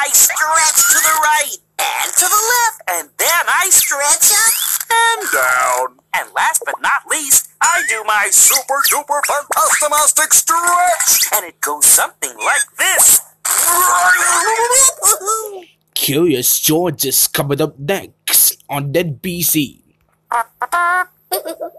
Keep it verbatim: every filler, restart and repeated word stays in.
I stretch to the right and to the left, and then I stretch up and down. And last but not least, I do my super duper fantastic stretch, and it goes something like this. Curious George is coming up next on Dead B C.